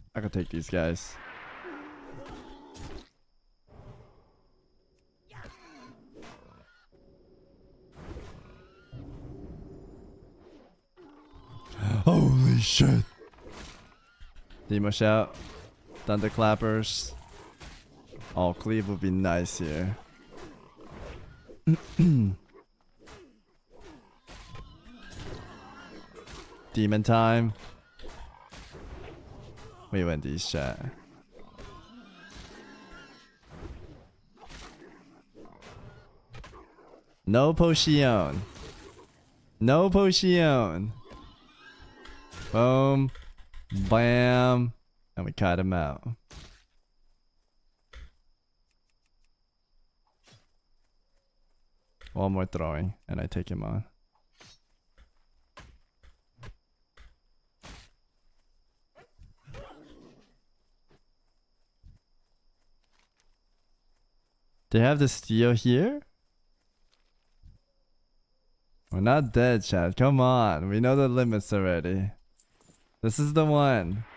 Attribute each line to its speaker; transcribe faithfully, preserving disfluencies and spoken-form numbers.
Speaker 1: I can take these guys. Holy shit. Demo shout. Thunderclappers. Oh, cleave would be nice here. Demon time. We win these chat. No potion. No potion. Boom. Bam. And we cut him out. One more throwing and I take him on. They have the steel here? We're not dead, chat. Come on. We know the limits already. This is the one.